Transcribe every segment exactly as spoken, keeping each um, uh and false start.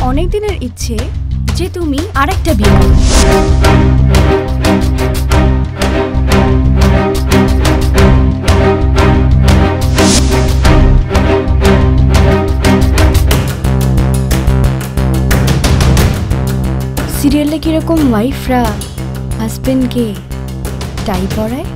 অনেক দিনের ইচ্ছে যে তুমি আরেকটা বিয়ে করো। সিরিয়ালে কিরকম ওয়াইফরা হাজবেন্ডকে টাই পরায়,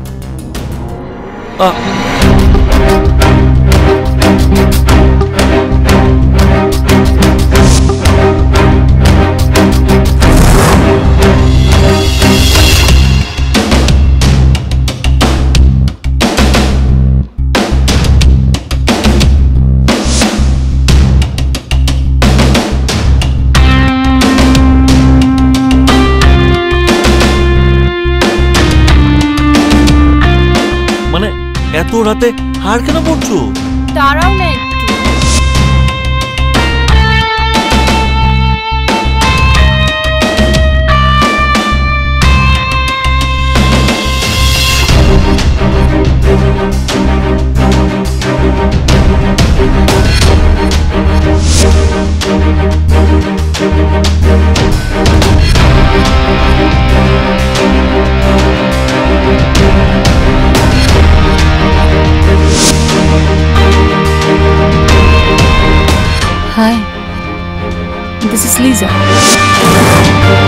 এত রাতে হার কেন পড়ছো? দাঁড়াও না একটু। Hi, this is Lisa.